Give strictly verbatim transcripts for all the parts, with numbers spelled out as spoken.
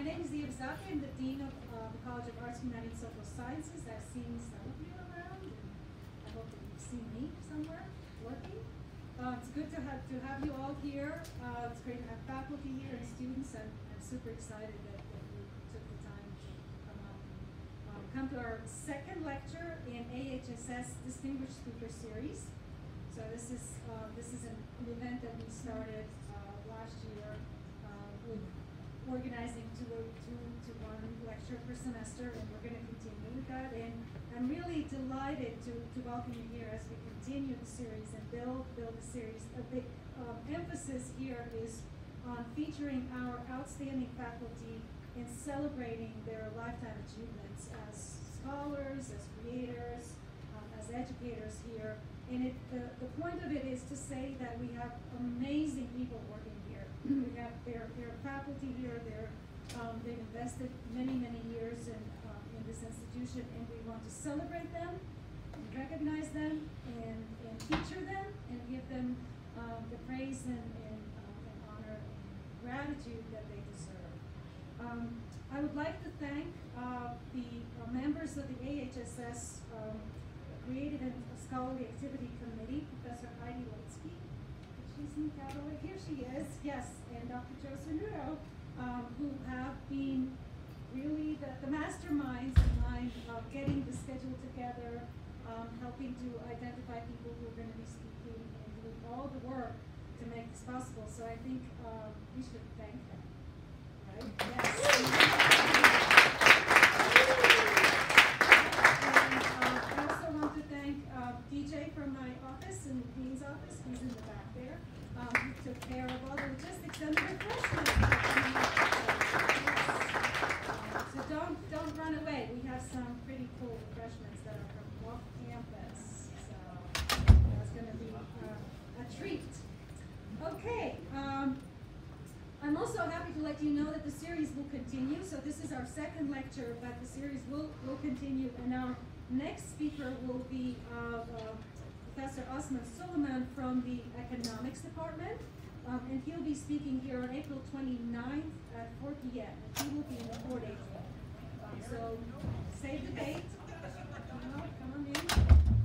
my name is Tacka. I'm the Dean of uh, the College of Arts, Humanities, and Social Sciences. I've seen some of you around, and I hope that you've seen me somewhere working. Uh, it's good to have to have you all here. Uh, it's great to have faculty here and students, and I'm super excited that, that you took the time to come out and um, come to our second lecture in A H S S Distinguished Speaker Series. So this is uh, this is an, an event that we started uh, last year uh, with organizing two, two to one lecture per semester, and we're going to continue with that. And I'm really delighted to, to welcome you here as we continue the series and build build the series. A big um, emphasis here is on featuring our outstanding faculty and celebrating their lifetime achievements as scholars, as creators, um, as educators here. And it, the, the point of it is to say that we have amazing people working here. We have their, their faculty here. They're, um, they've invested many, many years in, um, in this institution, and we want to celebrate them, and recognize them, and, and feature them, and give them um, the praise and, and, um, and honor and gratitude that they deserve. Um, I would like to thank uh, the uh, members of the A H S S um, Creative and Scholarly Activity Committee, Professor Heidi Litsky. She's in Cadillac. Here she is, yes, and Doctor Joe Cernuto, um, who have been really the, the masterminds behind uh, getting the schedule together, um, helping to identify people who are going to be speaking, and doing all the work to make this possible. So I think uh, we should thank them, right? Yes. D J from my office and the Dean's office, he's in the back there, um, who took care of all the logistics and the refreshments. Um, so don't don't run away. We have some pretty cool refreshments that are from off campus. So that's going to be uh, a treat. Okay. Um, I'm also happy to let you know that the series will continue. So this is our second lecture, but the series will will continue, and our next speaker will be uh, uh, Professor Osman Suleiman from the Economics Department, um, and he'll be speaking here on April twenty-ninth at four p m and he will be in the Ford Atrium. Um, so save the date. Come on, come on in.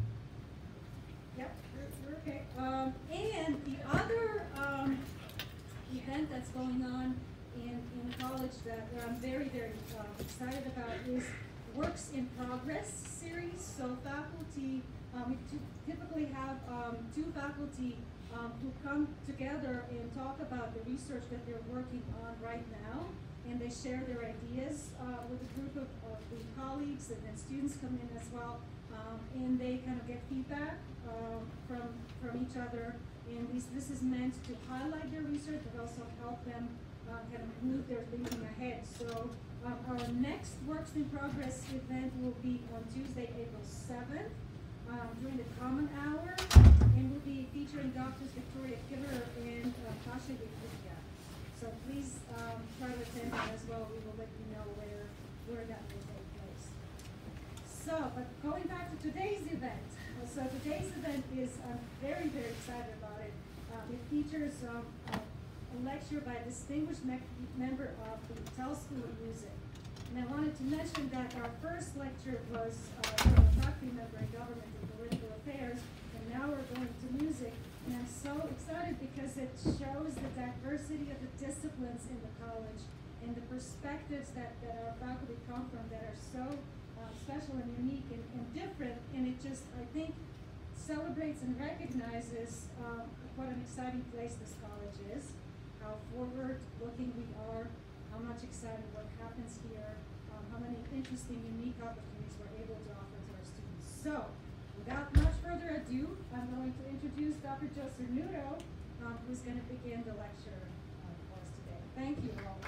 Yep, you're, you're okay. Um, and the other um, event that's going on in, in college that, that I'm very, very uh, excited about is Works in Progress series. So faculty, um, we typically have um, two faculty um, who come together and talk about the research that they're working on right now, and they share their ideas uh, with a group of, of the colleagues, and then students come in as well, um, and they kind of get feedback um, from, from each other, and these, this is meant to highlight their research, but also help them uh, kind of move their thinking ahead. So Um, our next Works in Progress event will be on Tuesday, April seventh, um, during the Common Hour, and we'll be featuring Doctors Victoria Killer and uh, Tasha Yakutia. So please um, try to attend that as well. We will let you know where, where that will take place. So, but going back to today's event, so today's event is, I'm very, very excited about it. Uh, it features um, uh, a lecture by a distinguished me member of the Tell School of Music. And I wanted to mention that our first lecture was uh, from a faculty member in government and political affairs, and now we're going to music. And I'm so excited because it shows the diversity of the disciplines in the college and the perspectives that, that our faculty come from that are so uh, special and unique and, and different. And it just, I think, celebrates and recognizes um, what an exciting place this college is, how forward-looking we are, how much excited what happens here, um, how many interesting, unique opportunities we're able to offer to our students. So, without much further ado, I'm going to introduce Doctor Joe Cernuto, um, who's going to begin the lecture uh, for us today. Thank you all.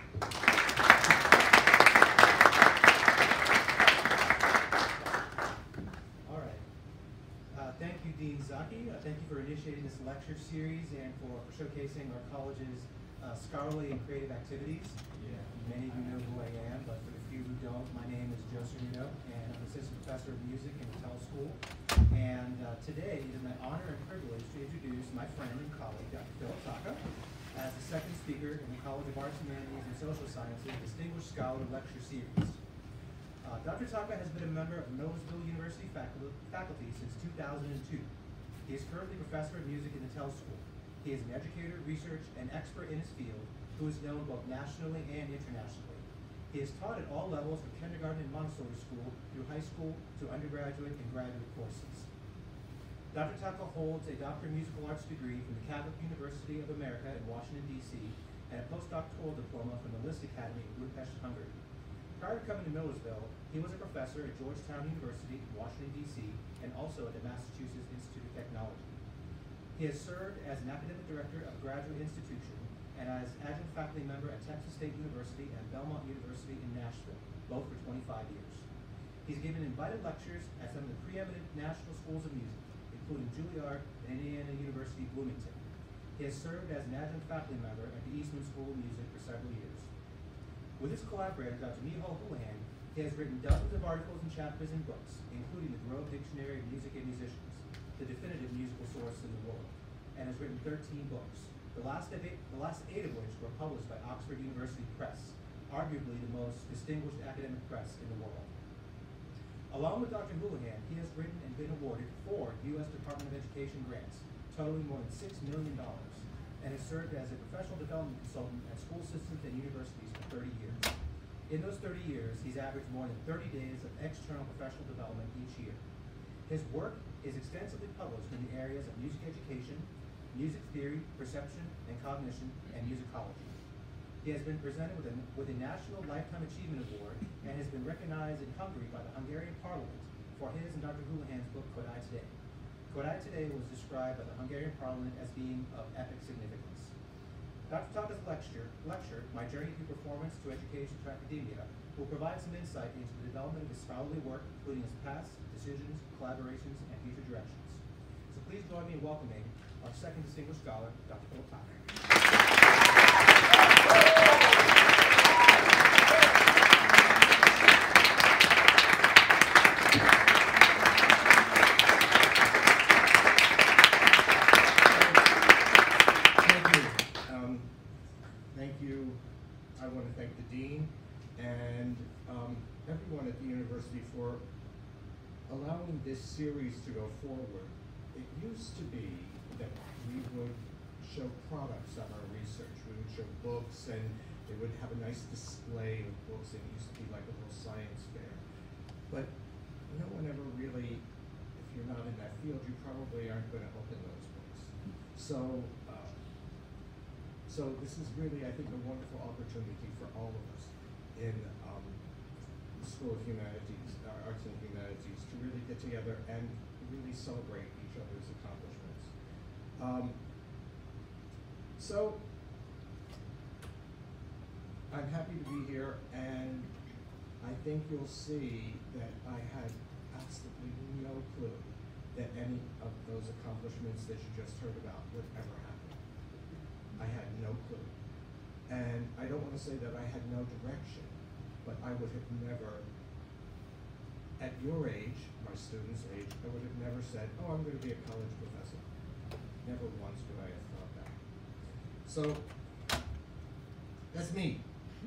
All right. Uh, thank you, Dean Zaki. Uh, thank you for initiating this lecture series and for, for showcasing our college's uh, scholarly and creative activities. Yeah. Many of you know who I am, but for the few who don't, my name is Joe Cernuto, and I'm assistant professor of music in the Tell School. And uh, today it is my honor and privilege to introduce my friend and colleague, Doctor Tacka, as the second speaker speaker in the College of Arts, Humanities, and Social Sciences Distinguished Scholar Lecture Series. Uh, Doctor Tacka has been a member of Millersville University faculty, faculty since two thousand two. He is currently professor of music in the Tell School. He is an educator, research, and expert in his field who is known both nationally and internationally. He has taught at all levels from kindergarten and Montessori school through high school to undergraduate and graduate courses. Doctor Tacka holds a Doctor of Musical Arts degree from the Catholic University of America in Washington, D C, and a postdoctoral diploma from the Liszt Academy in Budapest, Hungary. Prior to coming to Millersville, he was a professor at Georgetown University in Washington, D C, and also at the Massachusetts Institute of Technology. He has served as an academic director of a graduate institution and as adjunct faculty member at Texas State University and Belmont University in Nashville, both for twenty-five years. He's given invited lectures at some of the preeminent national schools of music, including Juilliard and Indiana University, Bloomington. He has served as an adjunct faculty member at the Eastman School of Music for several years. With his collaborator, Doctor Michal Houlihan, he has written dozens of articles and chapters in books, including the Grove Dictionary of Music and Musicians, the definitive musical source in the world, and has written thirteen books, the last, of eight, the last eight of which were published by Oxford University Press, arguably the most distinguished academic press in the world. Along with Doctor Houlihan, he has written and been awarded four U S Department of Education grants, totaling more than six million dollars, and has served as a professional development consultant at school systems and universities for thirty years. In those thirty years, he's averaged more than thirty days of external professional development each year. His work is extensively published in the areas of music education, music theory, perception and cognition, and musicology. He has been presented with a, with a National Lifetime Achievement Award and has been recognized in Hungary by the Hungarian Parliament for his and Doctor Houlihan's book, Kodai Today. Kodai Today was described by the Hungarian Parliament as being of epic significance. Doctor Tacka's lecture, lecture, My Journey Through Performance to Education to Academia, will provide some insight into the development of his scholarly work, including his past, decisions, collaborations, and future directions. So please join me in welcoming our second distinguished scholar, Doctor Philip Tacka. I want to thank the Dean and um, everyone at the university for allowing this series to go forward. It used to be that we would show products on our research. We would show books and they would have a nice display of books. It used to be like a little science fair. But no one ever really, if you're not in that field, you probably aren't going to open those books. So. Uh, So this is really, I think, a wonderful opportunity for all of us in um, the School of Humanities, uh, Arts and Humanities, to really get together and really celebrate each other's accomplishments. Um, so I'm happy to be here, and I think you'll see that I had absolutely no clue that any of those accomplishments that you just heard about would ever happen. I had no clue. And I don't want to say that I had no direction, but I would have never, at your age, my students' age, I would have never said, oh, I'm going to be a college professor. Never once would I have thought that. So, that's me.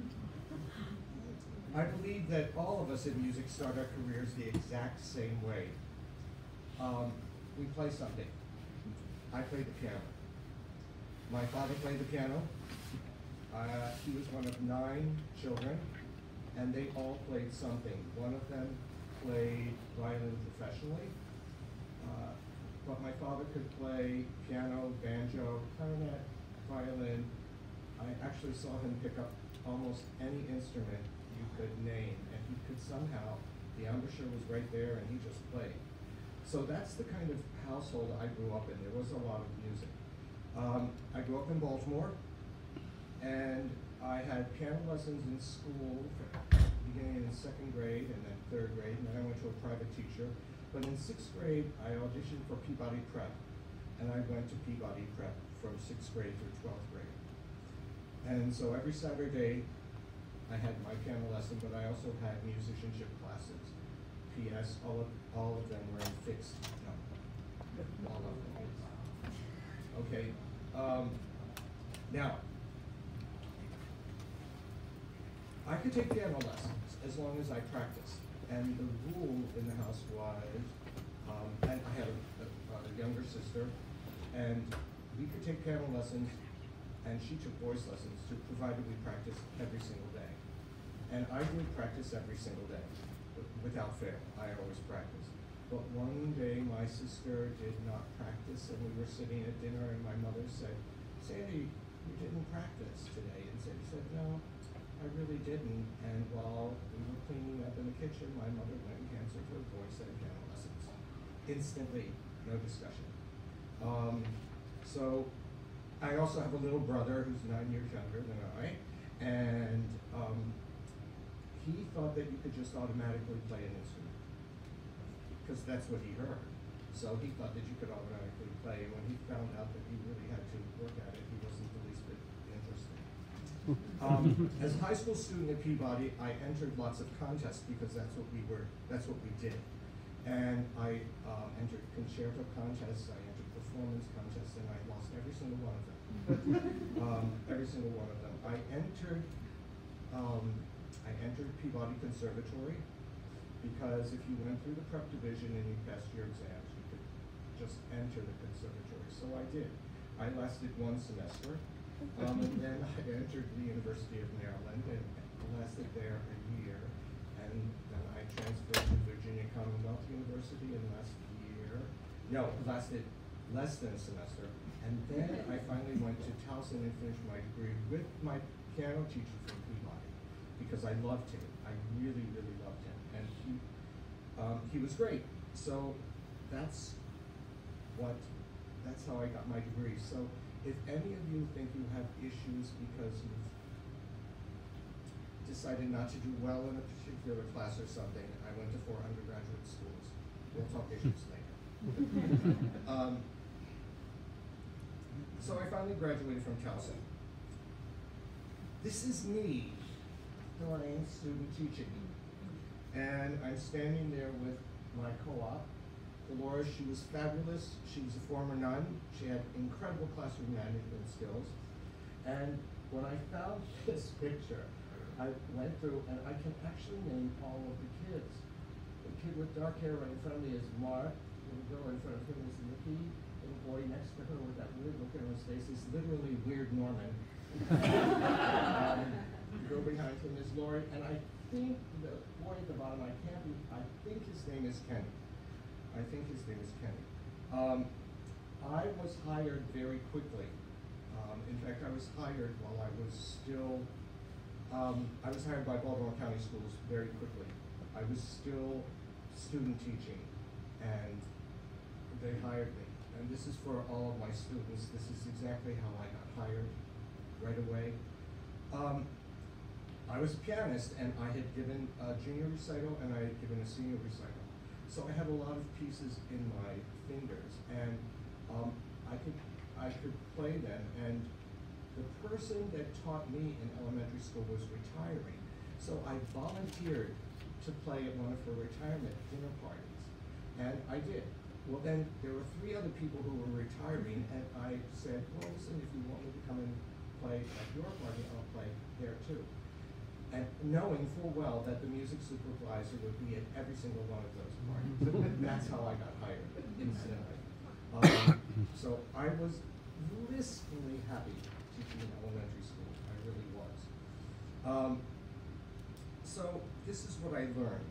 I believe that all of us in music start our careers the exact same way. Um, we play something. I play the piano. My father played the piano. Uh, he was one of nine children, and they all played something. One of them played violin professionally, uh, but my father could play piano, banjo, clarinet, violin. I actually saw him pick up almost any instrument you could name, and he could somehow, the embouchure was right there, and he just played. So that's the kind of household I grew up in. There was a lot of music. Um, I grew up in Baltimore, and I had piano lessons in school, beginning in second grade and then third grade, and then I went to a private teacher. But in sixth grade, I auditioned for Peabody Prep, and I went to Peabody Prep from sixth grade through twelfth grade. And so every Saturday, I had my piano lesson, but I also had musicianship classes. P S all of, all of them were in fixed, no, all of them. Okay, um, now, I could take piano lessons as long as I practiced. And the rule in the house was, um, and I had a, a, a younger sister, and we could take piano lessons, and she took voice lessons, too, provided we practiced every single day. And I would practice every single day, without fail. I always practiced. But one day my sister did not practice, and we were sitting at dinner, and my mother said, "Sandy, you didn't practice today." And Sandy said, "No, I really didn't." And while we were cleaning up in the kitchen, my mother went and canceled her voice and piano lessons. Instantly, no discussion. Um, so I also have a little brother who's nine years younger than I, and um, he thought that you could just automatically play an instrument, because that's what he heard. So he thought that you could automatically play, and when he found out that you really had to work at it, he wasn't the least bit interested. Um, as a high school student at Peabody, I entered lots of contests because that's what we were, that's what we did. And I uh, entered concerto contests, I entered performance contests, and I lost every single one of them. um, every single one of them. I entered, um, I entered Peabody Conservatory because if you went through the prep division and you passed your exams, you could just enter the conservatory. So I did. I lasted one semester, um, and then I entered the University of Maryland and lasted there a year, and then I transferred to Virginia Commonwealth University in last year. No, it lasted less than a semester, and then I finally went to Towson and finished my degree with my piano teacher from Peabody because I loved him. I really, really loved him, and he um, he was great. So that's what that's how I got my degree. So if any of you think you have issues because you've decided not to do well in a particular class or something, I went to four undergraduate schools. We'll talk issues later. um, so I finally graduated from Towson. This is me during student teaching. And I'm standing there with my co-op, Dolores. She was fabulous. She was a former nun. She had incredible classroom management skills. And when I found this picture, I went through, and I can actually name all of the kids. The kid with dark hair right in front of me is Mark. The little girl in front of him is Nikki. The little boy next to her with that weird look on his face is literally Weird Norman. um, the girl behind him is Lori, and I think the boy at the bottom, I can't be, I think his name is Kenny. I think his name is Kenny. Um, I was hired very quickly. Um, in fact, I was hired while I was still Um, I was hired by Baltimore County Schools very quickly. I was still student teaching, and they hired me. And this is for all of my students. This is exactly how I got hired right away. Um, I was a pianist, and I had given a junior recital, and I had given a senior recital. So I had a lot of pieces in my fingers, and um, I could I could play them. And the person that taught me in elementary school was retiring, so I volunteered to play at one of her retirement dinner parties, and I did. Well, then there were three other people who were retiring, and I said, well, listen, if you want me to come and play at your party, I'll play there too. And knowing full well that the music supervisor would be at every single one of those parties. That's how I got hired, incidentally. Um, so I was blissfully happy teaching in elementary school. I really was. Um, so this is what I learned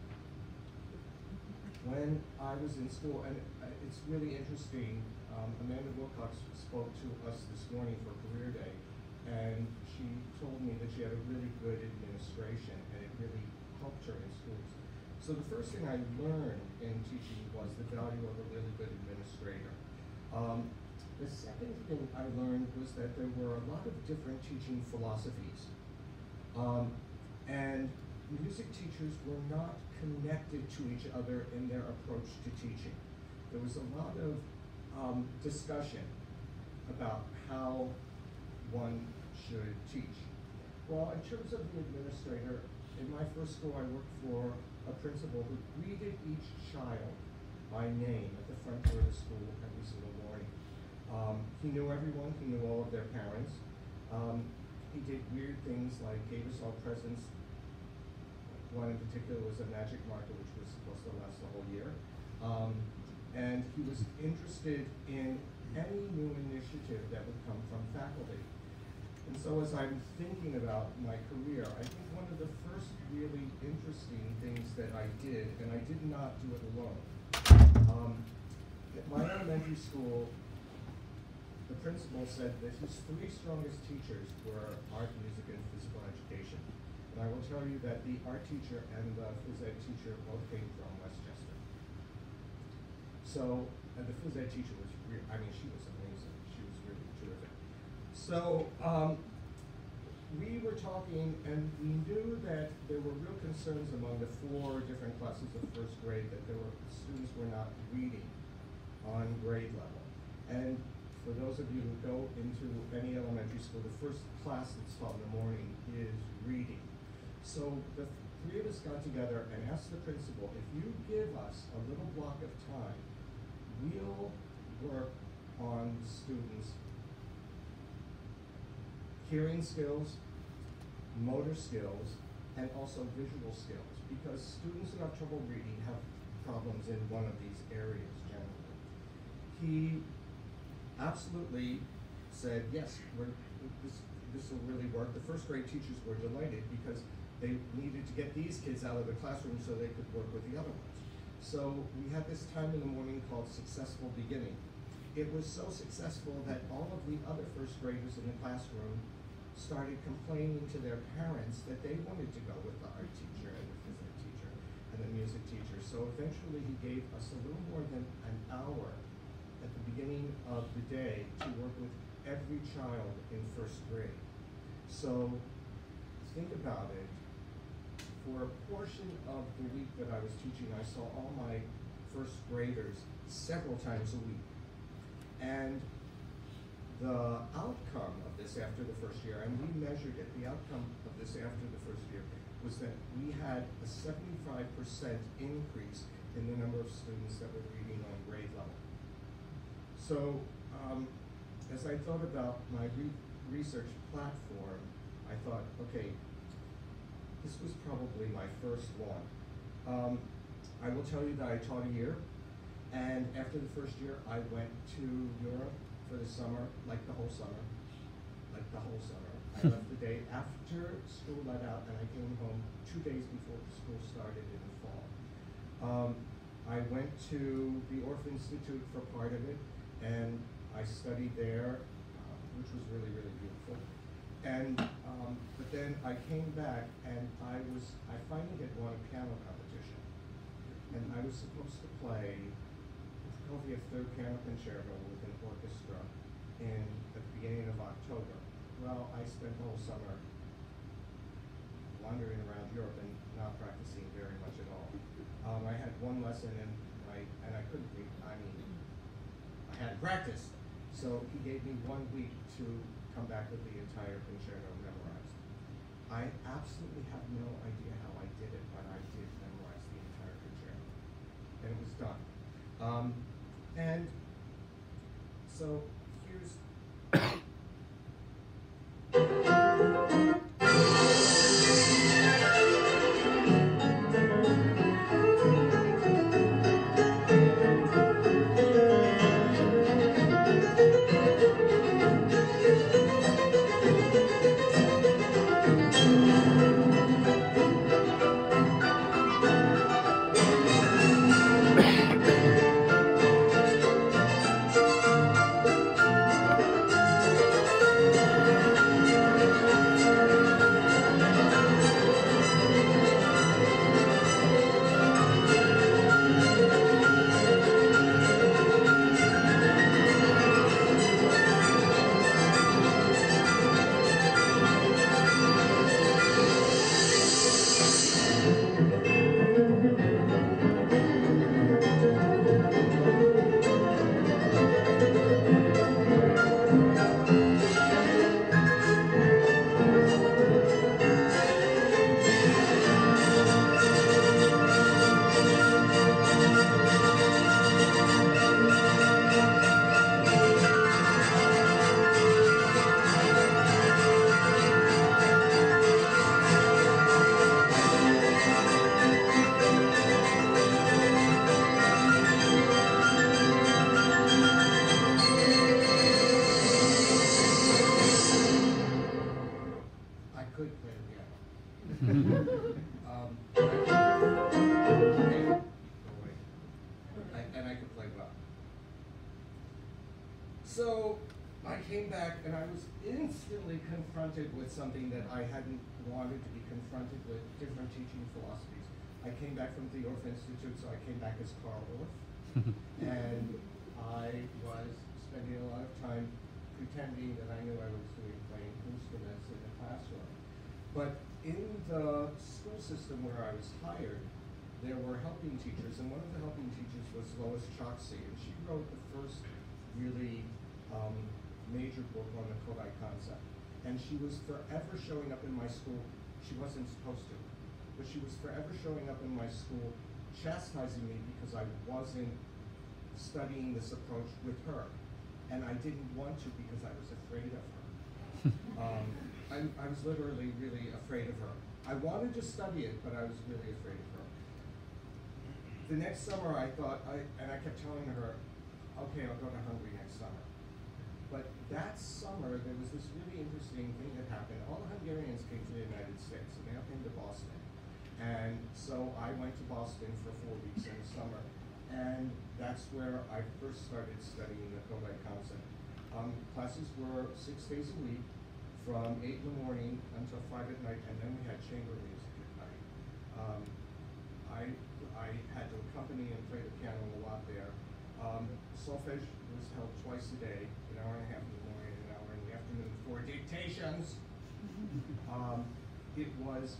when I was in school, and it's really interesting. Um, Amanda Wilcox spoke to us this morning for Career Day, and she told me that she had a really good administration, and it really helped her in schools. So the first thing I learned in teaching was the value of a really good administrator. Um, The second thing I learned was that there were a lot of different teaching philosophies. Um, and music teachers were not connected to each other in their approach to teaching. There was a lot of um, discussion about how one should teach. Well, in terms of the administrator, in my first school I worked for a principal who greeted each child by name at the front door of the school every single morning. Um, he knew everyone, he knew all of their parents. Um, he did weird things like gave us all presents. One in particular was a magic marker, which was supposed to last the whole year. Um, and he was interested in any new initiative that would come from faculty. And so as I'm thinking about my career, I think one of the first really interesting things that I did, and I did not do it alone. Um, at my elementary school, the principal said that his three strongest teachers were art, music, and physical education. And I will tell you that the art teacher and the phys ed teacher both came from Westchester. So, and the phys ed teacher was, re I mean, she was amazing. She was really terrific. So, um, we were talking, and we knew that there were real concerns among the four different classes of first grade that there were students were not reading on grade level. And for those of you who go into any elementary school, the first class that's taught in the morning is reading. So the three of us got together and asked the principal, if you give us a little block of time, we'll work on students' hearing skills, motor skills, and also visual skills, because students who have trouble reading have problems in one of these areas generally. He absolutely said, yes, we're, this, this will really work. The first grade teachers were delighted because they needed to get these kids out of the classroom so they could work with the other ones. So we had this time in the morning called Successful Beginning. It was so successful that all of the other first graders in the classroom started complaining to their parents that they wanted to go with the art teacher and the physics teacher and the music teacher. So eventually he gave us a little more than an hour at the beginning of the day to work with every child in first grade. So think about it. For a portion of the week that I was teaching, I saw all my first graders several times a week. And the outcome of this after the first year, and we measured it, the outcome of this after the first year was that we had a seventy-five percent increase in the number of students that were reading on grade level. So um, as I thought about my re research platform, I thought, okay, this was probably my first one. Um, I will tell you that I taught a year, and after the first year, I went to Europe for the summer, like the whole summer, like the whole summer. I left the day after school let out, and I came home two days before school started in the fall. Um, I went to the Orff Institute for part of it, and I studied there, uh, which was really, really beautiful. And, um, but then I came back and I was, I finally had won a piano competition. And I was supposed to play Prokofiev Third Piano Concerto with an orchestra in at the beginning of October. Well, I spent the whole summer wandering around Europe and not practicing very much at all. Um, I had one lesson and I, and I couldn't read, I mean, I had to practice. So he gave me one week to come back with the entire concerto memorized. I absolutely have no idea how I did it, but I did memorize the entire concerto. And it was done. Um, and so here's could play the piano. um, and, I, I, and I could play well. So I came back and I was instantly confronted with something that I hadn't wanted to be confronted with, different teaching philosophies. I came back from the Orff Institute, so I came back as Carl Orff. And I was spending a lot of time pretending that I knew I was doing playing instruments in the classroom. But in the school system where I was hired, there were helping teachers, and one of the helping teachers was Lois Choksey, and she wrote the first really um, major book on the Kodai concept. And she was forever showing up in my school. She wasn't supposed to, but she was forever showing up in my school chastising me because I wasn't studying this approach with her. And I didn't want to because I was afraid of her. um, I, I was literally really afraid of her. I wanted to study it, but I was really afraid of her. The next summer I thought, I, and I kept telling her, okay, I'll go to Hungary next summer. But that summer, there was this really interesting thing that happened. All the Hungarians came to the United States, and they all came to Boston. And so I went to Boston for four weeks in the summer. And that's where I first started studying the Kodai concept. Um, classes were six days a week, from eight in the morning until five at night, and then we had chamber music at night. Um, I, I had to accompany and play the piano a lot there. Um, solfege was held twice a day, an hour and a half in the morning, an hour in the afternoon for dictations. um, it was,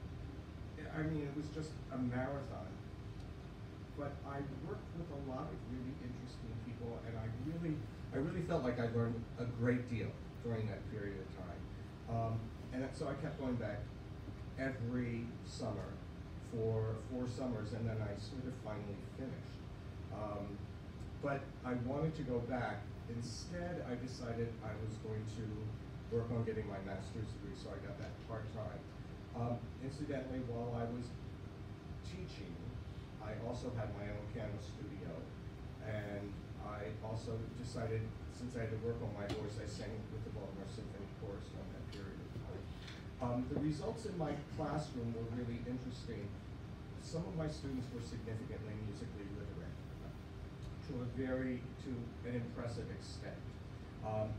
I mean, it was just a marathon. But I worked with a lot of really interesting people, and I really, I really felt like I learned a great deal during that period of time. Um, and so I kept going back every summer for four summers, and then I sort of finally finished. Um, but I wanted to go back. Instead, I decided I was going to work on getting my master's degree, so I got that part-time. Um, incidentally, while I was teaching, I also had my own piano studio, and I also decided, since I had to work on my voice, I sang with the Baltimore Symphony Chorus during that period of time. Um, the results in my classroom were really interesting. Some of my students were significantly musically literate, to a very, to an impressive extent. Um,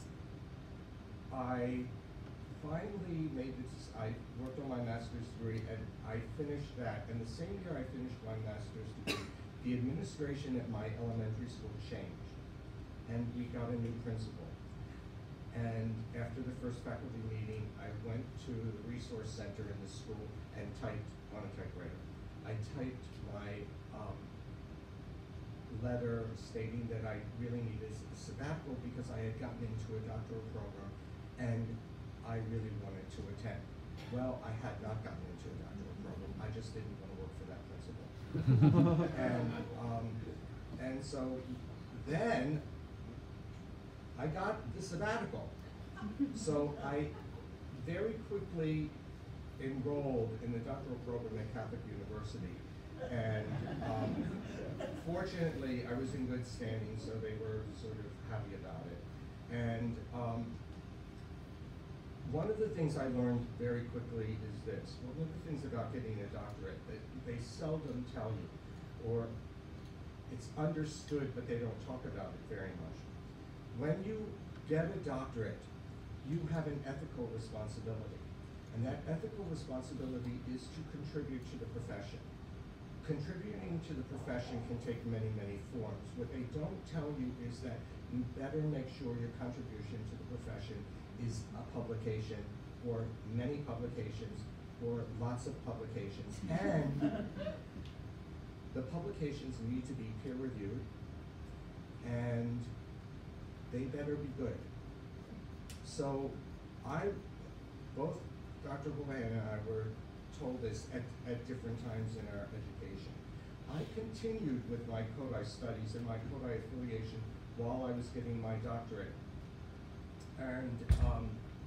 I finally made this, I worked on my master's degree, and I finished that. And the same year I finished my master's degree, the administration at my elementary school changed, and we got a new principal. And after the first faculty meeting, I went to the resource center in the school and typed on a typewriter. I typed my um, letter stating that I really needed a sabbatical because I had gotten into a doctoral program, and I really wanted to attend. Well, I had not gotten into a doctoral program. I just didn't want to work for that principal. and, um, and so then I got the sabbatical. So I very quickly enrolled in the doctoral program at Catholic University. And um, fortunately, I was in good standing, so they were sort of happy about it. And um, one of the things I learned very quickly is this. One of the things about getting a doctorate that they seldom tell you, or it's understood, but they don't talk about it very much. When you get a doctorate, you have an ethical responsibility. And that ethical responsibility is to contribute to the profession. Contributing to the profession can take many, many forms. What they don't tell you is that you better make sure your contribution to the profession is a publication, or many publications, or lots of publications. And the publications need to be peer-reviewed, and they better be good. So I, both Doctor Boulain and I were told this at, at different times in our education. I continued with my Kodai studies and my Kodai affiliation while I was getting my doctorate. And um,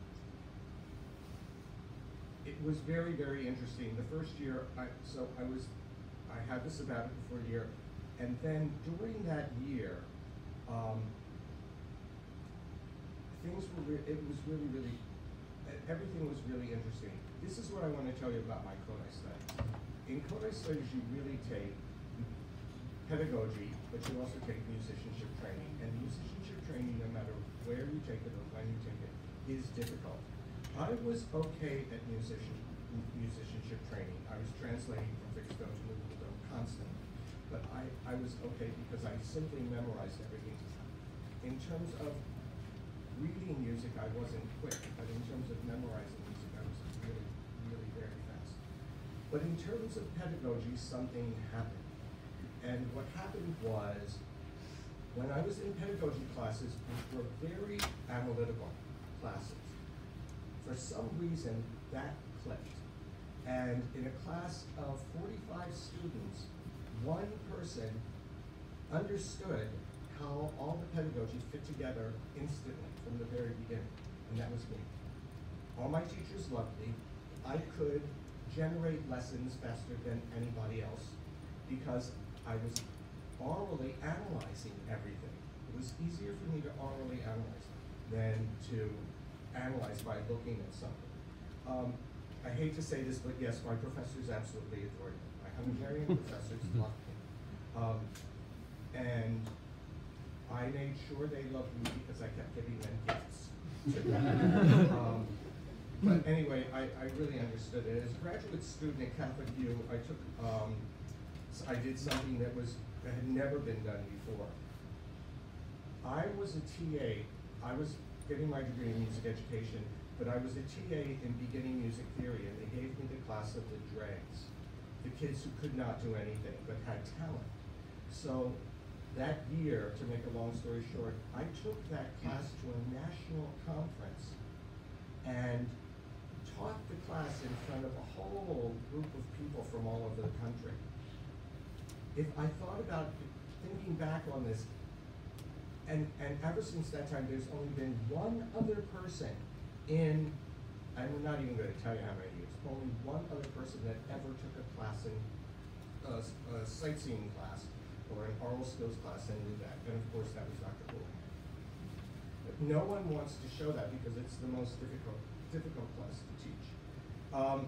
it was very, very interesting. The first year, I, so I was, I had the sabbatical for a year, and then during that year, um, things were, re it was really, really, everything was really interesting. This is what I want to tell you about my Kodály studies. In Kodály studies, you really take pedagogy, but you also take musicianship training. And musicianship training, no matter where you take it or when you take it, is difficult. I was okay at musician, musicianship training. I was translating from fixed tone to movable tone constantly. But I, I was okay because I simply memorized everything. In terms of reading music, I wasn't quick, but in terms of memorizing music, I was really, really very fast. But in terms of pedagogy, something happened. And what happened was, when I was in pedagogy classes, which were very analytical classes, for some reason, that clicked. And in a class of forty-five students, one person understood how all the pedagogy fit together instantly from the very beginning, and that was me. All my teachers loved me. I could generate lessons faster than anybody else because I was orally analyzing everything. It was easier for me to orally analyze than to analyze by looking at something. Um, I hate to say this, but yes, my professors absolutely adored me. My Hungarian professors loved me. Um, and I made sure they loved me because I kept giving them gifts. um, but anyway, I, I really understood it. As a graduate student at Catholic U, I took, um, I did something that was that had never been done before. I was a T A. I was getting my degree in music education, but I was a T A in beginning music theory, and they gave me the class of the dregs, the kids who could not do anything but had talent. So that year, to make a long story short, I took that class to a national conference and taught the class in front of a whole group of people from all over the country. If I thought about thinking back on this, and, and ever since that time, there's only been one other person in, and we're not even going to tell you how many years, only one other person that ever took a class in, uh, a sightseeing class, or an oral skills class and knew that. And of course, that was Doctor Houlihan. But no one wants to show that because it's the most difficult, difficult class to teach. Um,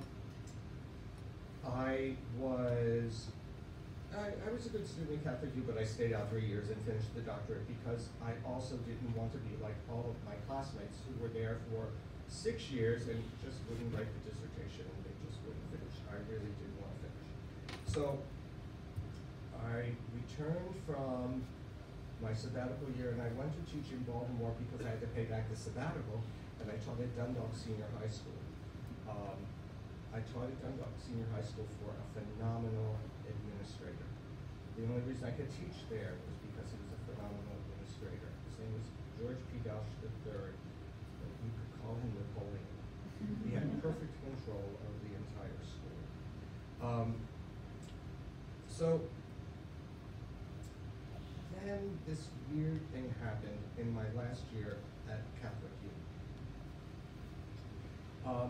I was, I, I was a good student in Catholic U, but I stayed out three years and finished the doctorate because I also didn't want to be like all of my classmates who were there for six years and just wouldn't write the dissertation and they just wouldn't finish. I really did want to finish. So I returned from my sabbatical year and I went to teach in Baltimore because I had to pay back the sabbatical, and I taught at Dundalk Senior High School. Um, I taught at Dundalk Senior High School for a phenomenal administrator. The only reason I could teach there was because he was a phenomenal administrator. His name was George P. Dausch the third, but you could call him Napoleon. He had perfect control of the entire school. Um, so, then this weird thing happened in my last year at Catholic U. Um,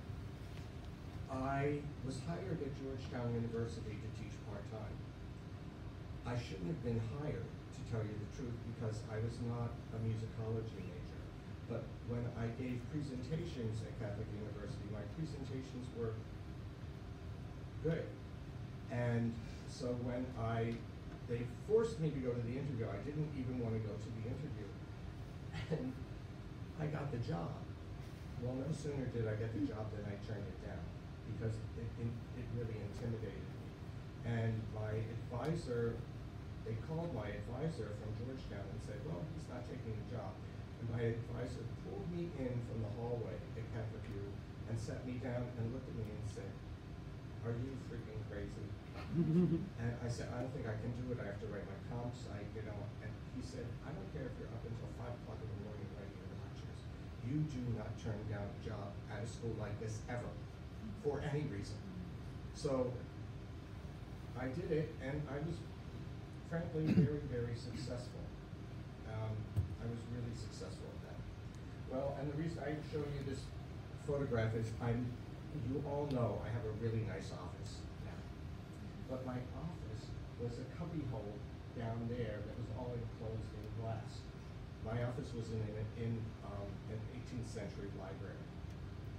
I was hired at Georgetown University to teach part-time. I shouldn't have been hired, to tell you the truth, because I was not a musicology major. But when I gave presentations at Catholic University, my presentations were good. And so when I They forced me to go to the interview. I didn't even want to go to the interview. And I got the job. Well, no sooner did I get the job than I turned it down because it, it, it really intimidated me. And my advisor, they called my advisor from Georgetown and said, well, he's not taking the job. And my advisor pulled me in from the hallway at Catholic U and sat me down and looked at me and said, are you freaking crazy? And I said, I don't think I can do it. I have to write my comps. I, you know, and he said, I don't care if you're up until five o'clock in the morning writing your lectures. You do not turn down a job at a school like this ever, for any reason. So I did it, and I was, frankly, very, very successful. Um, I was really successful at that. Well, and the reason I'm showing you this photograph is I'm, you all know I have a really nice office. But my office was a cubby hole down there that was all enclosed in glass. My office was in, in, in um, an eighteenth century library.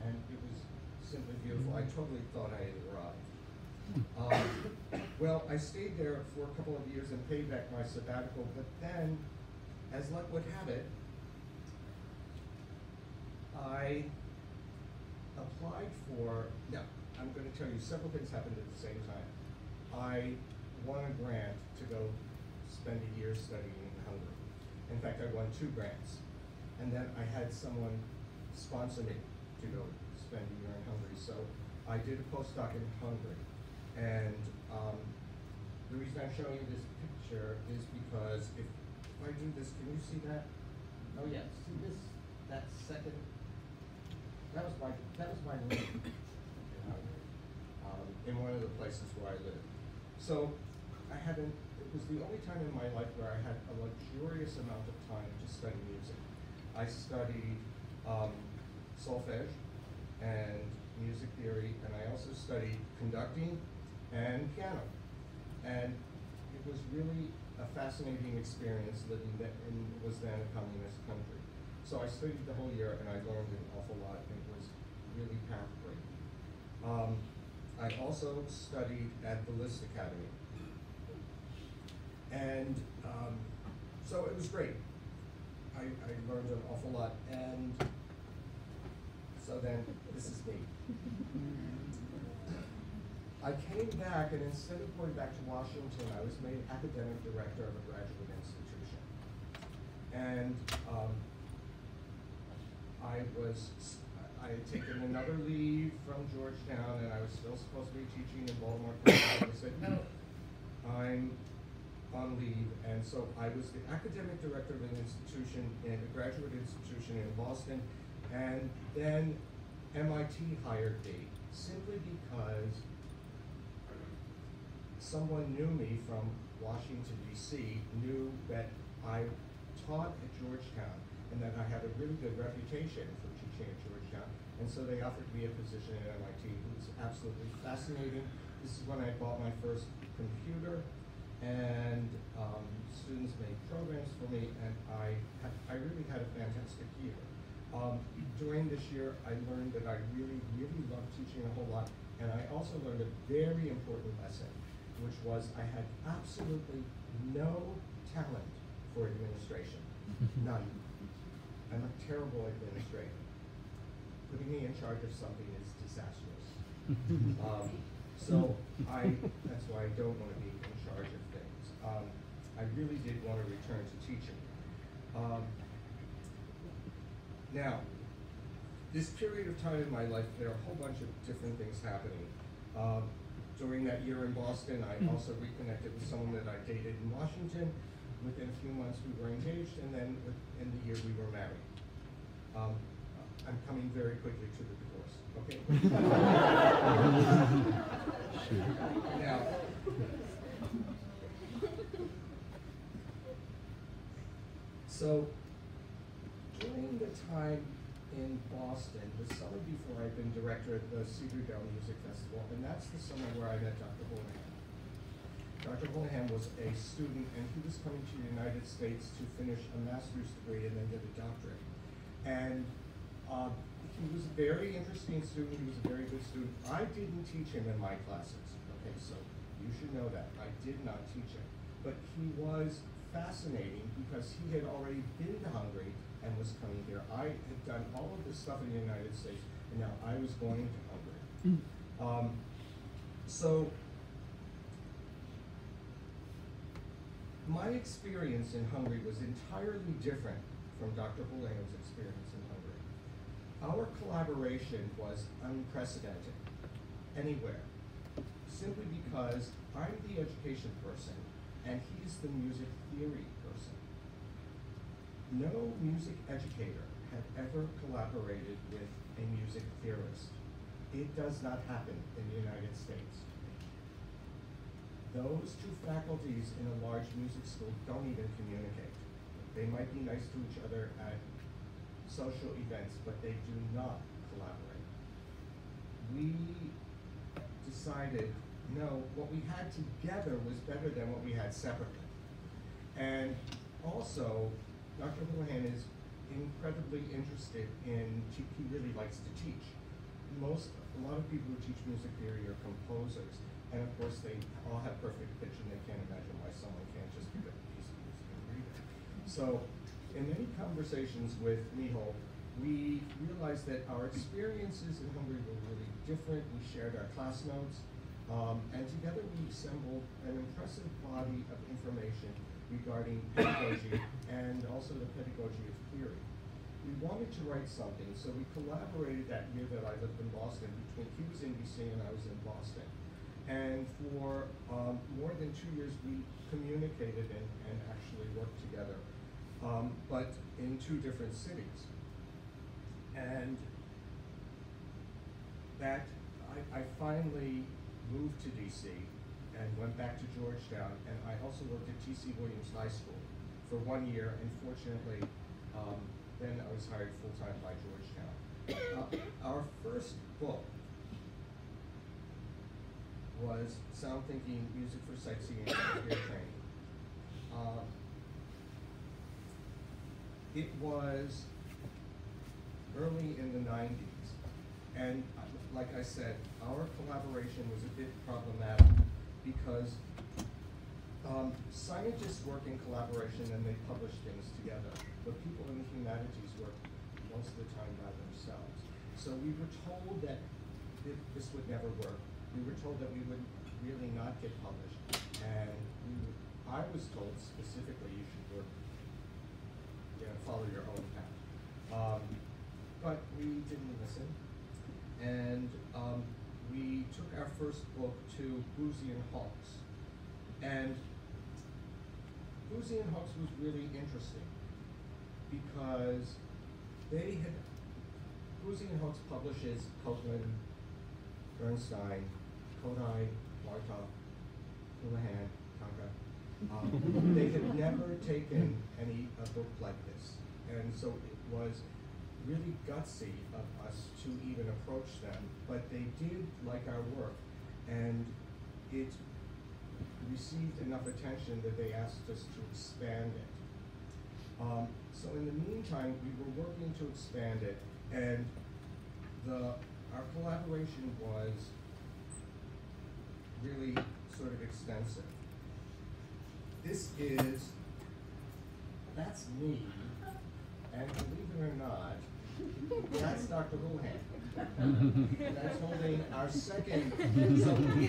and it was simply beautiful. I totally thought I had arrived. Um, well, I stayed there for a couple of years and paid back my sabbatical, but then, as luck would have it, I applied for, no, I'm going to tell you several things happened at the same time. I won a grant to go spend a year studying in Hungary. In fact, I won two grants. And then I had someone sponsor me to go spend a year in Hungary. So I did a postdoc in Hungary. And um, the reason I'm showing you this picture is because if, if I do this, can you see that? Oh yeah, see this, that second, that was my, that was my room in Hungary, um, in one of the places where I lived. So I had an, it was the only time in my life where I had a luxurious amount of time to study music. I studied um, solfege and music theory, and I also studied conducting and piano. And it was really a fascinating experience living in what was then a communist country. So I studied the whole year, and I learned an awful lot, and it was really path-breaking. Um, I also studied at the Liszt Academy. And um, so it was great. I, I learned an awful lot, and so then this is me. I came back, and instead of going back to Washington, I was made academic director of a graduate institution. And um, I was, I had taken another leave from Georgetown, and I was still supposed to be teaching in Baltimore. I said, no, I'm on leave, and so I was the academic director of an institution, in a graduate institution in Boston, and then M I T hired me simply because someone knew me from Washington, D C, knew that I taught at Georgetown, and that I had a really good reputation for teaching at Georgetown, and so they offered me a position at M I T. It was absolutely fascinating. This is when I bought my first computer, and um, students made programs for me, and I had, I really had a fantastic year. Um, during this year, I learned that I really, really loved teaching a whole lot, and I also learned a very important lesson, which was I had absolutely no talent for administration, none. I'm a terrible administrator. Putting me in charge of something is disastrous. um, so I, that's why I don't want to be in charge of things. Um, I really did want to return to teaching. Um, now, this period of time in my life, there are a whole bunch of different things happening. Um, during that year in Boston, I also reconnected with someone that I dated in Washington. Within a few months, we were engaged, and then within the year, we were married. Um, I'm coming very quickly to the divorce, okay? Now, so during the time in Boston, the summer before, I'd been director at the Cedar Dell Music Festival, and that's the summer where I met Doctor Houlihan. Doctor Houlihan was a student, and he was coming to the United States to finish a master's degree and then get a doctorate. And uh, he was a very interesting student. He was a very good student. I didn't teach him in my classes. Okay, so you should know that. I did not teach him. But he was fascinating because he had already been to Hungary and was coming here. I had done all of this stuff in the United States, and now I was going to Hungary. Um, so my experience in Hungary was entirely different from Doctor Houlihan's experience in Hungary. Our collaboration was unprecedented anywhere, simply because I'm the education person and he's the music theory person. No music educator had ever collaborated with a music theorist. It does not happen in the United States. Those two faculties in a large music school don't even communicate. They might be nice to each other at social events, but they do not collaborate. We decided, no, what we had together was better than what we had separately. And also, Doctor Houlihan is incredibly interested in, he really likes to teach. most, a lot of people who teach music theory are composers, and of course they all have perfect pitch, and they can't imagine why someone can't just pick up a piece of music and read it. So, in many conversations with Miho, we realized that our experiences in Hungary were really different. We shared our class notes, um, and together we assembled an impressive body of information regarding pedagogy and also the pedagogy of theory. We wanted to write something, so we collaborated that year that I lived in Boston. Between he was in D C and I was in Boston. And for um, more than two years, we communicated and, and actually worked together, um, but in two different cities. And that, I, I finally moved to D C and went back to Georgetown, and I also worked at T C Williams High School for one year, and fortunately, um, then I was hired full-time by Georgetown. Uh, our first book was Sound Thinking, Music for Sightseeing and Ear Training. Uh, it was early in the nineties, and uh, like I said, our collaboration was a bit problematic because um, scientists work in collaboration and they publish things together, but people in the humanities work most of the time by themselves. So we were told that it, this would never work. We were told that we would really not get published, and we were, I was told specifically you should work, you know, follow your own path. Um, but we didn't listen, and um, we took our first book to Boozy and Hawks, and Boozy and Hawks was really interesting because they had, Boozy and Hawks publishes Copeland, Bernstein, Kodai, Bartok, Houlihan, Tacka. Um, they had never taken any a book like this, and so it was really gutsy of us to even approach them, but they did like our work, and it received enough attention that they asked us to expand it. Um, so in the meantime, we were working to expand it, and the our collaboration was really sort of extensive. This is, that's me, and believe it or not, that's Doctor Houlihan. That's holding our second, so,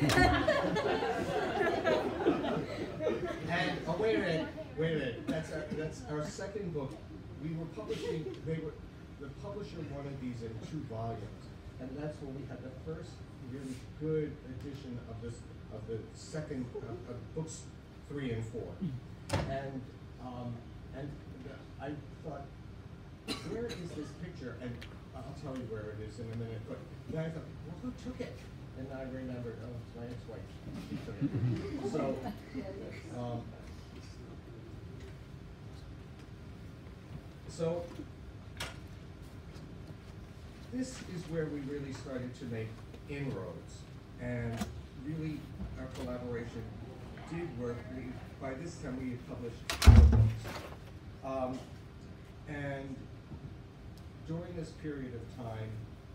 and, oh wait a minute, wait a minute, that's our, that's our second book. We were publishing, they were, the publisher wanted these in two volumes, and that's when we had the first really good edition of this, of the second, uh, of books three and four. And, um, and the, I thought, where is this picture? And I'll tell you where it is in a minute, but then I thought, well, who took it? And I remembered, oh, it's my ex-wife. She took it. So, um, so, this is where we really started to make inroads, and really our collaboration did work. We, by this time we had published four books. Um, and during this period of time,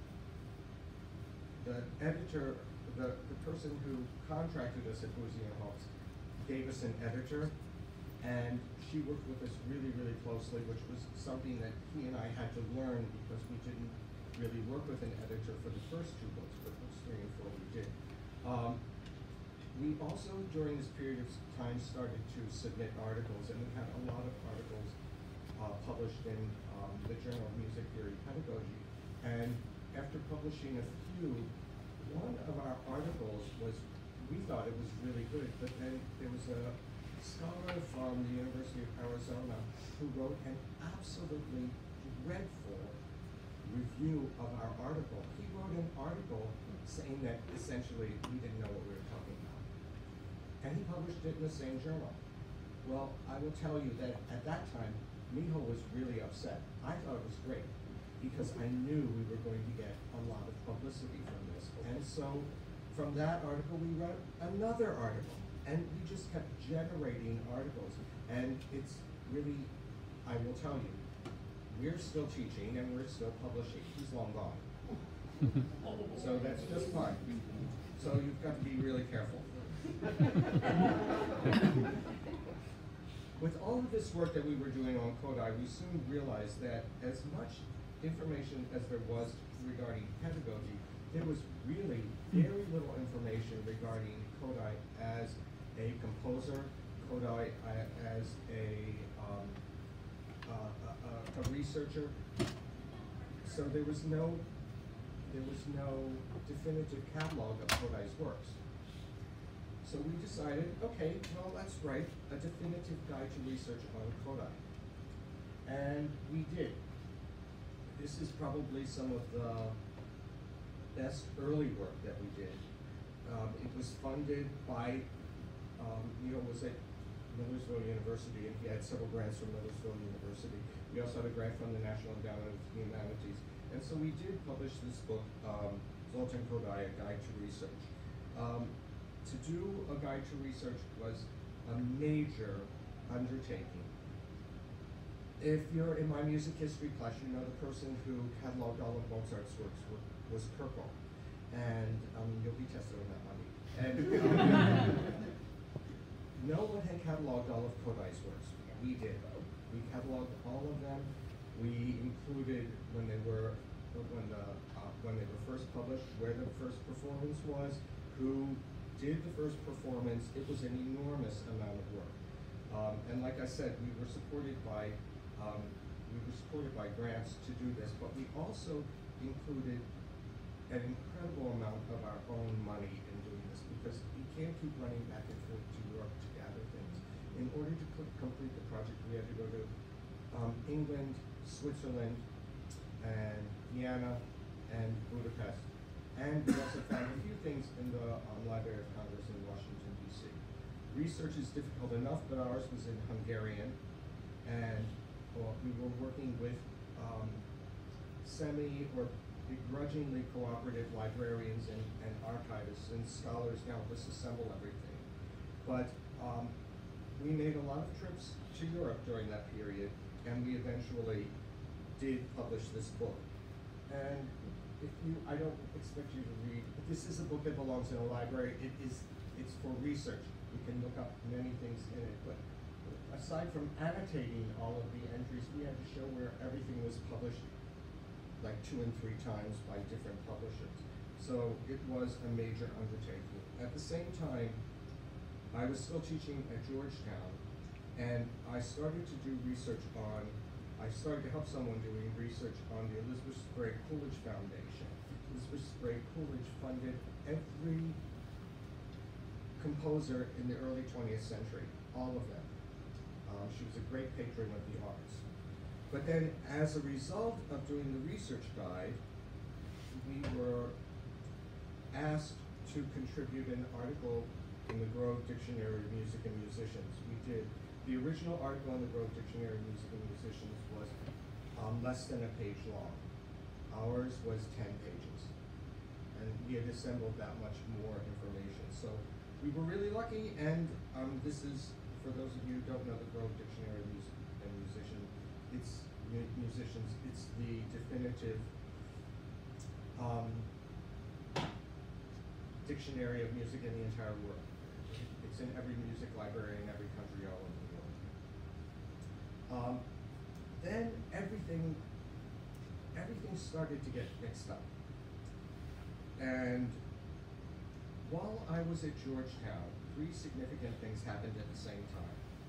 the editor, the, the person who contracted us at Boozy and Hawks gave us an editor, and she worked with us really, really closely, which was something that he and I had to learn because we didn't really work with an editor for the first two books, but books three and four we did. Um, we also, during this period of time, started to submit articles, and we had a lot of articles uh, published in um, the Journal of Music Theory Pedagogy. And after publishing a few, one of our articles was, we thought it was really good, but then there was a scholar from the University of Arizona who wrote an absolutely dreadful review of our article. He wrote an article saying that essentially we didn't know what we were talking about. And he published it in the same journal. Well, I will tell you that at that time, Miho was really upset. I thought it was great because I knew we were going to get a lot of publicity from this. And so from that article, we wrote another article. And we just kept generating articles. And it's really, I will tell you, we're still teaching and we're still publishing. He's long gone. So that's just fine. So you've got to be really careful. With all of this work that we were doing on Kodai, we soon realized that as much information as there was regarding pedagogy, there was really very little information regarding Kodai as a composer, Kodai uh, as a, um, uh, a, a researcher. So there was no, there was no definitive catalog of Kodai's works. So we decided, okay, well, let's write a definitive guide to research on Kodai. And we did. This is probably some of the best early work that we did. Um, it was funded by, um, Neil was at Millersville University, and he had several grants from Millersville University. We also had a grant from the National Endowment of Humanities. And so we did publish this book, um, Zoltan Kodai, A Guide to Research. Um, to do a guide to research was a major undertaking. If you're in my music history class, you know the person who cataloged all of Mozart's works was Kirchhoff. And um, you'll be tested on that, Money. And um, no one had cataloged all of Kodai's works. We did. We cataloged all of them. We included when they were when the uh, when they were first published, where the first performance was, who did the first performance. It was an enormous amount of work. Um, and like I said, we were supported by um, we were supported by grants to do this, but we also included an incredible amount of our own money in doing this, because we can't keep running back and forth to Europe to gather things. In order to complete the project, we had to go to um, England, Switzerland, and Vienna, and Budapest. And we also found a few things in the um, Library of Congress in Washington, D C Research is difficult enough, but ours was in Hungarian, and well, we were working with um, semi or begrudgingly cooperative librarians and, and archivists and scholars to help us assemble everything. But um, we made a lot of trips to Europe during that period, and we eventually did publish this book. And if you, I don't expect you to read, but this is a book that belongs in a library. It is, it's for research. You can look up many things in it, but aside from annotating all of the entries, we had to show where everything was published like two and three times by different publishers. So it was a major undertaking. At the same time, I was still teaching at Georgetown, and I started to do research on, I started to help someone doing research on the Elizabeth Sprague Coolidge Foundation. Elizabeth Sprague Coolidge funded every composer in the early twentieth century, all of them. Um, she was a great patron of the arts. But then, as a result of doing the research guide, we were asked to contribute an article in the Grove Dictionary of Music and Musicians. We did. The original article in the Grove Dictionary of Music and Musicians was um, less than a page long. Ours was ten pages. And we had assembled that much more information. So we were really lucky, and um, this is, for those of you who don't know the Grove Dictionary of Music and Musician, it's mu musicians, it's the definitive um, dictionary of music in the entire world. It's in every music library in every country all over the world. Um, then everything, everything started to get mixed up. And while I was at Georgetown, three significant things happened at the same time.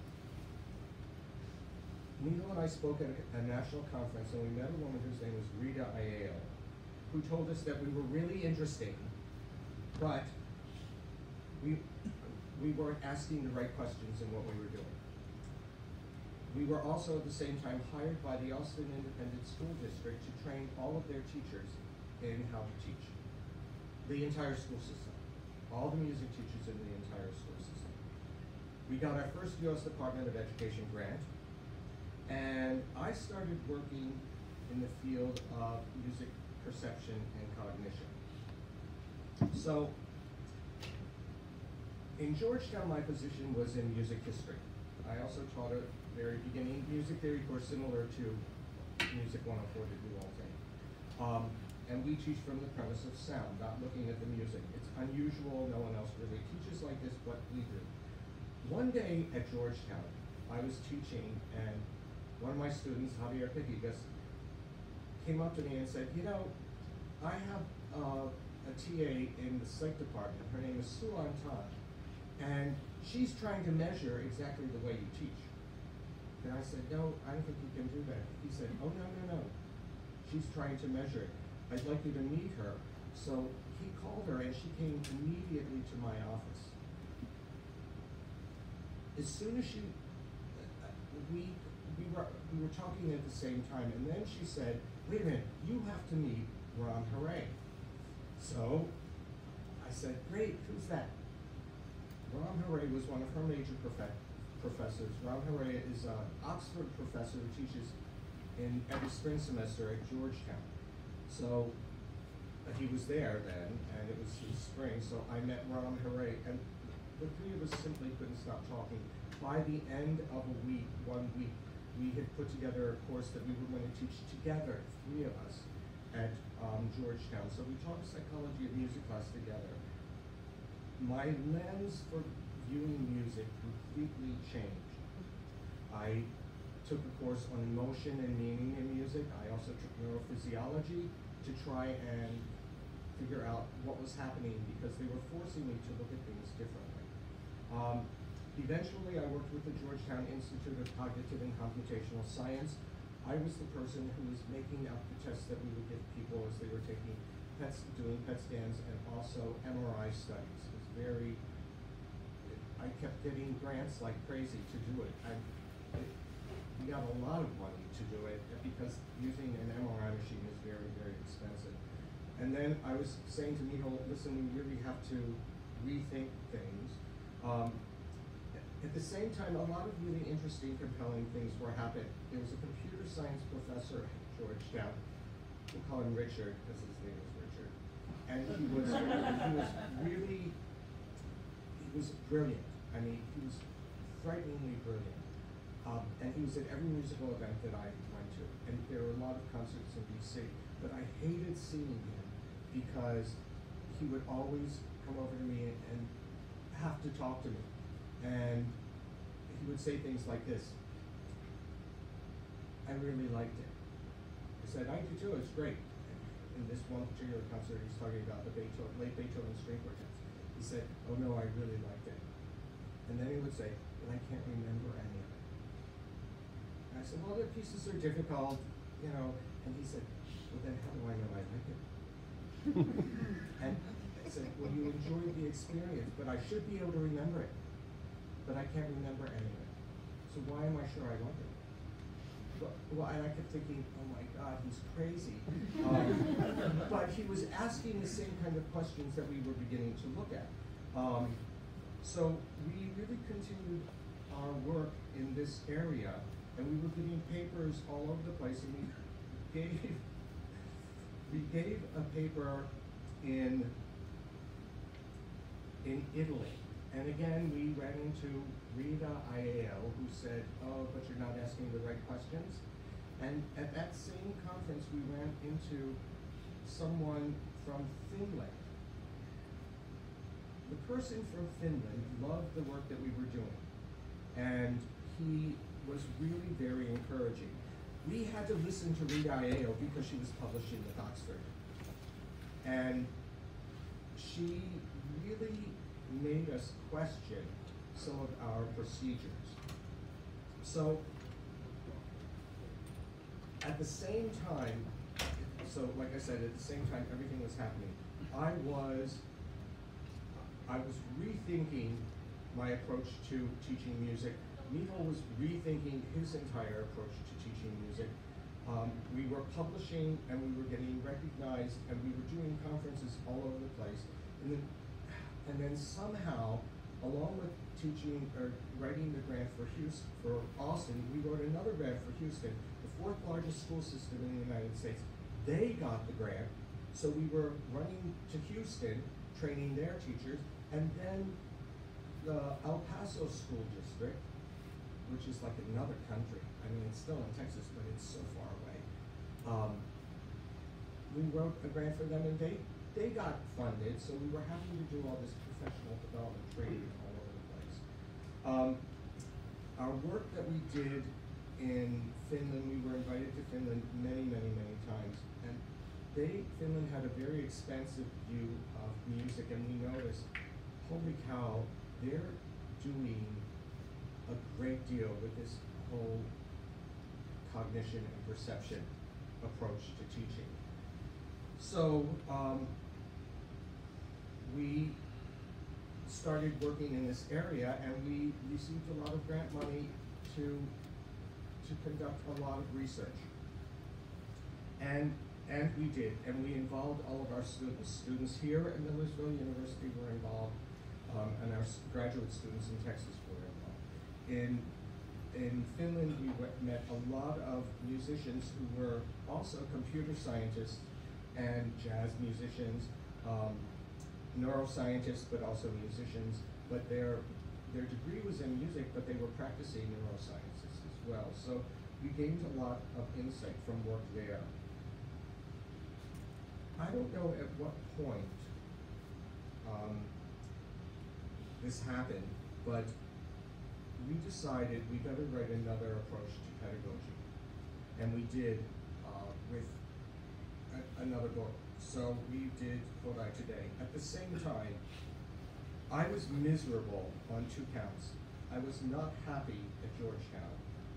Neil and I spoke at a, a national conference, and we met a woman whose name was Rita Aiello, who told us that we were really interesting, but we, we weren't asking the right questions in what we were doing. We were also at the same time hired by the Austin Independent School District to train all of their teachers in how to teach. The entire school system. All the music teachers in the entire school system. We got our first U S Department of Education grant, and I started working in the field of music perception and cognition. So, in Georgetown, my position was in music history. I also taught a very beginning music theory course similar to Music one oh four that you all take. Um, and we teach from the premise of sound, not looking at the music. It's unusual, no one else really teaches like this, but we do. One day at Georgetown, I was teaching, and one of my students, Javier Piquigas, came up to me and said, you know, I have uh, a T A in the psych department. Her name is Sue Anton, and she's trying to measure exactly the way you teach. And I said, no, I don't think you can do that. He said, oh, no, no, no. She's trying to measure it. I'd like you to meet her. So he called her, and she came immediately to my office. As soon as she, uh, we, we, were, we were talking at the same time, and then she said, wait a minute, you have to meet Ram Hooray. So I said, great, who's that? Ram Hooray was one of her major prof professors. Ram Hooray is an Oxford professor who teaches in every spring semester at Georgetown. So uh, he was there then, and it was in spring, so I met Ram Hooray, and the three of us simply couldn't stop talking. By the end of a week, one week, we had put together a course that we were going to teach together, three of us, at um, Georgetown. So we taught a psychology of music class together. My lens for viewing music completely changed. I took a course on emotion and meaning in music. I also took neurophysiology to try and figure out what was happening, because they were forcing me to look at things differently. Um, eventually, I worked with the Georgetown Institute of Cognitive and Computational Science. I was the person who was making up the tests that we would give people as they were taking PETs, doing PET scans, and also M R I studies. It was very, it, I kept getting grants like crazy to do it. I, it. We got a lot of money to do it, because using an M R I machine is very, very expensive. And then I was saying to Mihal, listen, we really have to rethink things. Um, at the same time, a lot of really interesting, compelling things were happening. There was a computer science professor at Georgetown. We'll call him Richard, because his name is Richard. And he was, he was really, he was brilliant. I mean, he was frighteningly brilliant. Um, and he was at every musical event that I went to. And there were a lot of concerts in D C. But I hated seeing him, because he would always come over to me and, and have to talk to me. And he would say things like this: I really liked it. I said, I do too, it's great. And in this one particular concert, he's talking about the Beethoven, late Beethoven string quartets. He said, oh no, I really liked it. And then he would say, but I can't remember any of it. And I said, well, the pieces are difficult, you know. And he said, well, then how do I know I like it? And I said, well, you enjoyed the experience, but I should be able to remember it. But I can't remember any of it. So why am I sure I like it? Well, well, and I kept thinking, oh my God, he's crazy. Um, but he was asking the same kind of questions that we were beginning to look at. Um, so we really continued our work in this area, and we were getting papers all over the place, and we gave, we gave a paper in, in Italy. And again, we ran into Rita I A L, who said, oh, but you're not asking the right questions. And at that same conference, we ran into someone from Finland. The person from Finland loved the work that we were doing, and he was really very encouraging. We had to listen to Rita I A L because she was publishing with Oxford. And she really made us question some of our procedures. So, at the same time, so like I said, at the same time everything was happening, I was, I was rethinking my approach to teaching music. Mihal was rethinking his entire approach to teaching music. Um, we were publishing, and we were getting recognized, and we were doing conferences all over the place. And then And then somehow, along with teaching or writing the grant for Houston, for Austin, we wrote another grant for Houston, the fourth largest school system in the United States. They got the grant, so we were running to Houston, training their teachers, and then the El Paso School District, which is like another country. I mean, it's still in Texas, but it's so far away. Um, we wrote a grant for them, and they, they got funded, so we were having to do all this professional development training all over the place. Um, our work that we did in Finland, we were invited to Finland many, many, many times, and they, Finland had a very expansive view of music, and we noticed, holy cow, they're doing a great deal with this whole cognition and perception approach to teaching. So um, we started working in this area, and we received a lot of grant money to, to conduct a lot of research. And, and we did, and we involved all of our students. Students here at Millersville University were involved, um, and our graduate students in Texas were involved. In, in Finland, we met a lot of musicians who were also computer scientists and jazz musicians, um, neuroscientists, but also musicians. But their, their degree was in music, but they were practicing neurosciences as well. So we gained a lot of insight from work there. I don't know at what point um, this happened, but we decided we better write another approach to pedagogy. And we did uh, with a, another book. So we did Kodai Today. At the same time, I was miserable on two counts. I was not happy at Georgetown.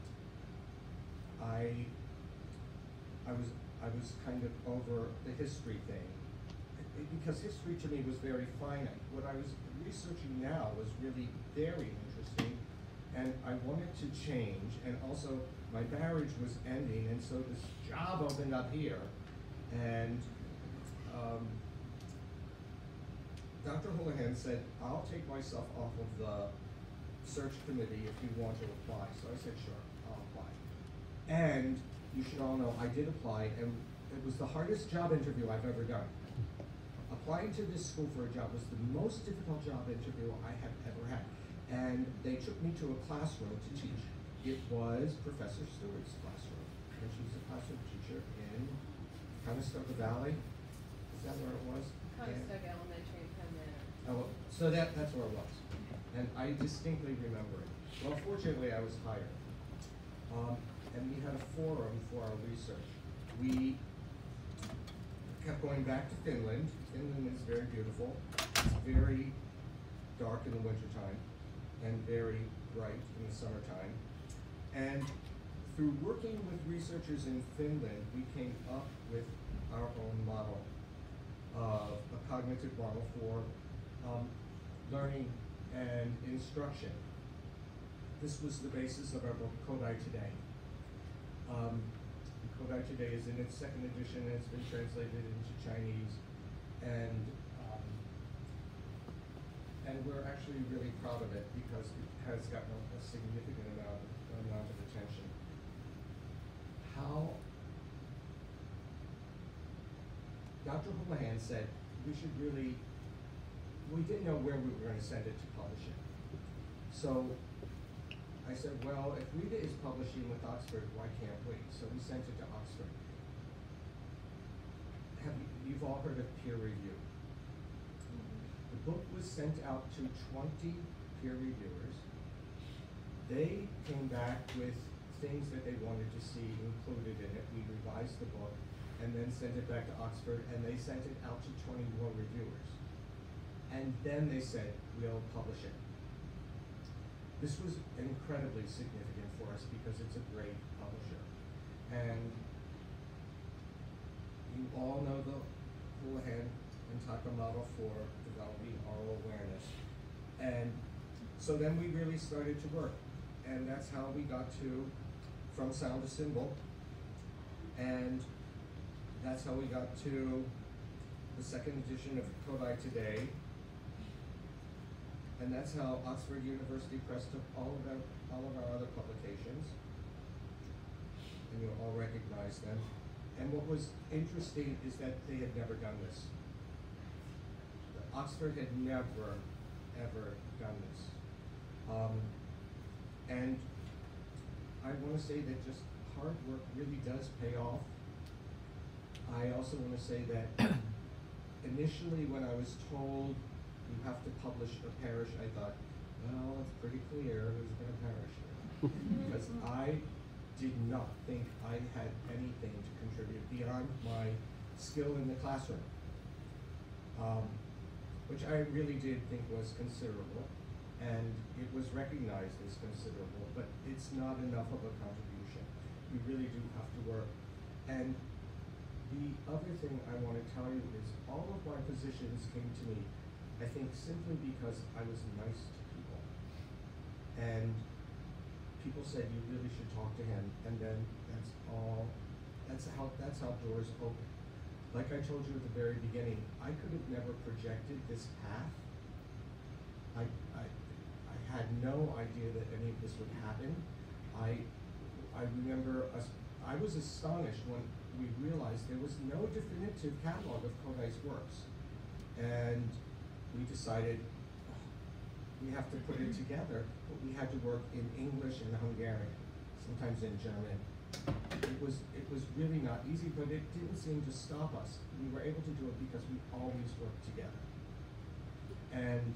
I, I was, I was kind of over the history thing, because history to me was very finite. What I was researching now was really very interesting, and I wanted to change, and also my marriage was ending, and so this job opened up here, and um, Doctor Houlihan said, I'll take myself off of the search committee if you want to apply. So I said, sure, I'll apply. And you should all know I did apply, and it was the hardest job interview I've ever done. Applying to this school for a job was the most difficult job interview I have ever had. And they took me to a classroom to teach. It was Professor Stewart's classroom, and she's a classroom teacher in Conestoga Valley. Is that where it was? Conestoga Elementary in Penn Manor. Oh, so that, that's where it was. And I distinctly remember it. Well, fortunately, I was hired. Um, and we had a forum for our research. We kept going back to Finland. Finland is very beautiful. It's very dark in the wintertime and very bright in the summertime. And through working with researchers in Finland, we came up with our own model of a cognitive model for um, learning and instruction. This was the basis of our book, Kodai Today. Um, Kodai Today is in its second edition, and it's been translated into Chinese, and um, and we're actually really proud of it because it has gotten a, a significant amount of, amount of attention. How Doctor Houlihan said we should really, we didn't know where we were going to send it to publish it. So I said, well, if Rita is publishing with Oxford, why can't we? So we sent it to Oxford. Have you, you've all heard of peer review. The book was sent out to twenty peer reviewers. They came back with things that they wanted to see included in it. We revised the book and then sent it back to Oxford, and they sent it out to twenty more reviewers. And then they said, we'll publish it. This was incredibly significant for us because it's a great publisher. And you all know the Houlihan and Tacka model for developing oral awareness. And so then we really started to work. And that's how we got to From Sound to Symbol. And that's how we got to the second edition of Kodai Today. And that's how Oxford University Press took all of our, all of our other publications. And you'll all recognize them. And what was interesting is that they had never done this. Oxford had never, ever done this. Um, and I want to say that just hard work really does pay off. I also want to say that initially when I was told you have to publish a parish, I thought, well, it's pretty clear who's going to perish here. Because I did not think I had anything to contribute beyond my skill in the classroom, um, which I really did think was considerable, and it was recognized as considerable, but it's not enough of a contribution. You really do have to work. And the other thing I want to tell you is all of my positions came to me, I think, simply because I was nice to people. And people said, you really should talk to him, and then that's all, that's how, that's how doors open. Like I told you at the very beginning, I could have never projected this path. I, I, I had no idea that any of this would happen. I, I remember, us, I was astonished when we realized there was no definitive catalog of Kodai's works. And we decided, oh, we have to put it together, but we had to work in English and Hungarian, sometimes in German. It was, it was really not easy, but it didn't seem to stop us. We were able to do it because we always worked together. And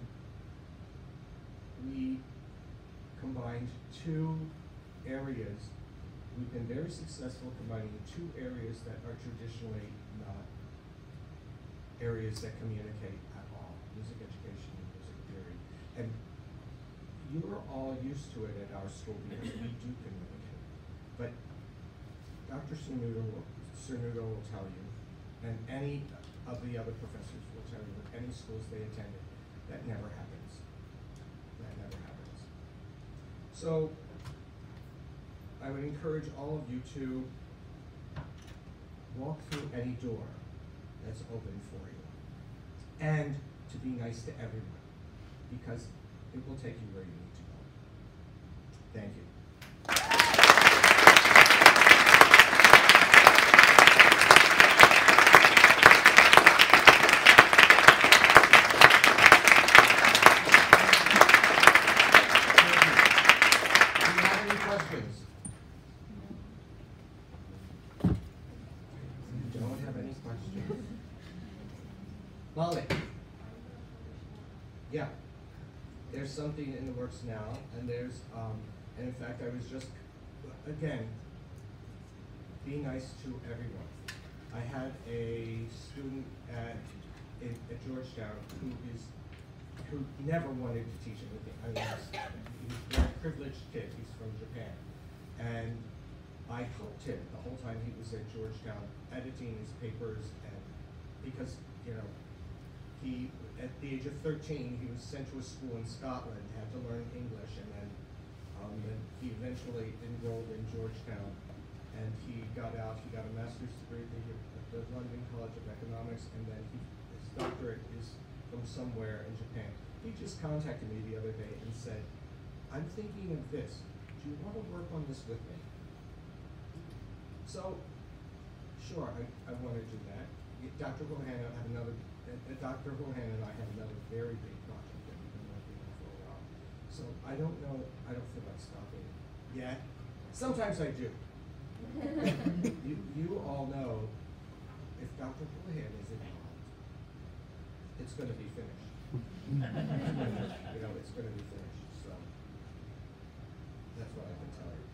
we combined two areas. We've been very successful combining two areas that are traditionally not areas that communicate at all, music education and music theory. And you're all used to it at our school because we do communicate. But Doctor Cernuto will, Cernuto will tell you, and any of the other professors will tell you, that any schools they attended, that never happens. That never happens. So, I would encourage all of you to walk through any door that's open for you, and to be nice to everyone, because it will take you where you need to go. Thank you. Do you have any questions? Don't have any questions. Molly. Yeah. There's something in the works now, and there's, um, and in fact, I was just, again, be nice to everyone. I had a student at, in, at Georgetown who is, who never wanted to teach anything. I mean, he's a very privileged kid. He's from Japan. And I helped him the whole time he was at Georgetown, editing his papers, and because, you know, he, at the age of thirteen, he was sent to a school in Scotland, had to learn English, and then um, and he eventually enrolled in Georgetown, and he got out, he got a master's degree at the London College of Economics, and then he, his doctorate is from somewhere in Japan. He just contacted me the other day and said, I'm thinking of this. Do you want to work on this with me? So, sure, I, I want to do that. Doctor Rohan had another, uh, Doctor Rohan and I had another very big project that we've been working on for a while. So I don't know, I don't feel like stopping yet. Sometimes I do. you, you all know, if Doctor Rohan is involved, it's going to be finished. You know, it's going to be finished. So that's what I can tell you.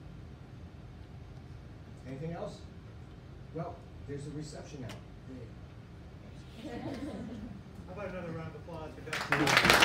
Anything else? Well, there's a reception out. How about another round of applause for Doctor